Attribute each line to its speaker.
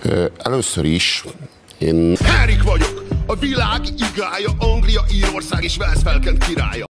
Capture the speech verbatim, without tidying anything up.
Speaker 1: Először is én...
Speaker 2: Henrik vagyok, a világ igája, Anglia, Írország és Wales felkent királya.